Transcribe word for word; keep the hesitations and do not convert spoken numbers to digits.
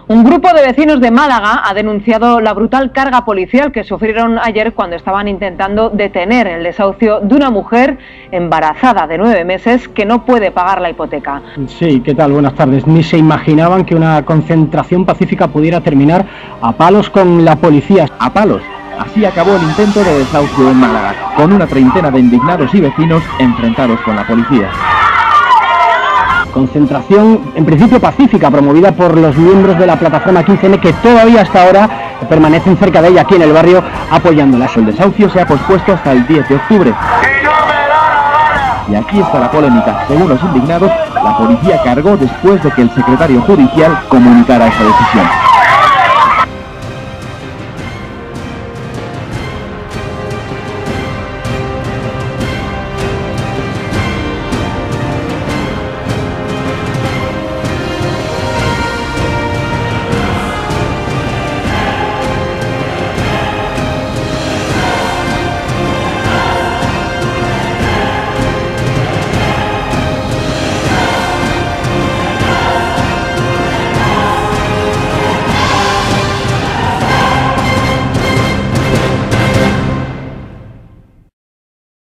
Un grupo de vecinos de Málaga ha denunciado la brutal carga policial que sufrieron ayer cuando estaban intentando detener el desahucio de una mujer embarazada de nueve meses que no puede pagar la hipoteca. Sí, ¿qué tal? Buenas tardes. Ni se imaginaban que una concentración pacífica pudiera terminar a palos con la policía. A palos. Así acabó el intento de desahucio en Málaga, con una treintena de indignados y vecinos enfrentados con la policía. Concentración, en principio pacífica, promovida por los miembros de la plataforma quince ene, que todavía hasta ahora permanecen cerca de ella, aquí en el barrio, apoyándola. El desahucio se ha pospuesto hasta el diez de octubre. Y aquí está la polémica. Según los indignados, la policía cargó después de que el secretario judicial comunicara esa decisión.